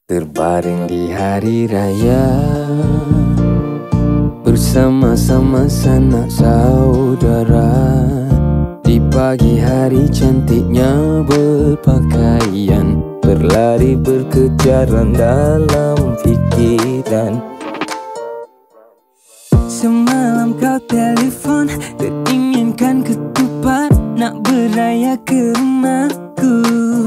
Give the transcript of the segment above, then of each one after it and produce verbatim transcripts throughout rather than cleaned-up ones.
Terbaring di hari raya bersama-sama sanak saudara. Di pagi hari cantiknya berpakaian, berlari berkejaran dalam pikiran. Semalam kau telepon, teringinkan ketupat, nak beraya ke rumahku.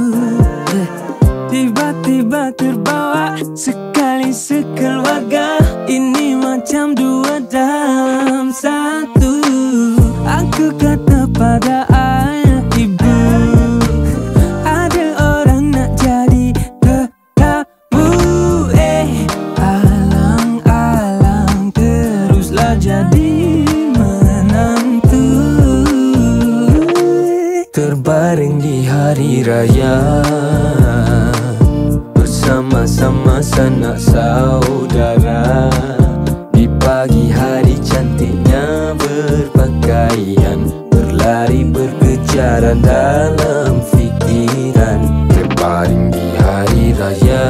Tiba-tiba terbawa sekali sekeluarga, ini macam dua dalam satu. Aku kata pada ayah ibu, ada orang nak jadi tetamu. Eh, alang-alang teruslah jadi menantu. Terbaring di hari raya bersama-sama sanak saudara. Di pagi hari cantiknya berpakaian, berlari berkejaran dalam fikiran. Terbaring di hari raya,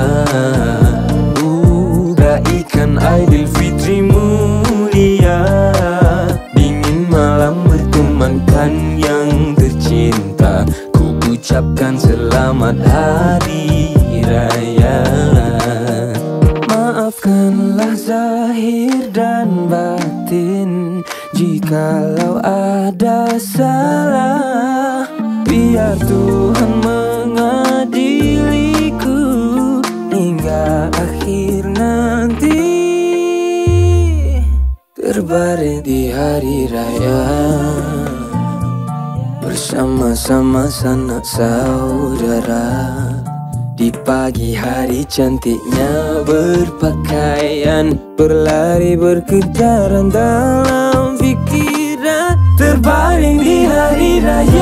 uraikan Aidilfitri mulia. Dingin malam bertemankan yang tercinta, ku ucapkan selamat hari raya. Maafkanlah zahir dan batin jikalau ada salah. Biar Tuhan mengadiliku hingga akhir nanti. Terbaring di hari raya bersama-sama sanak saudara. Di pagi hari cantiknya berpakaian, berlari berkejaran dalam pikiran. Terbaring di hari raya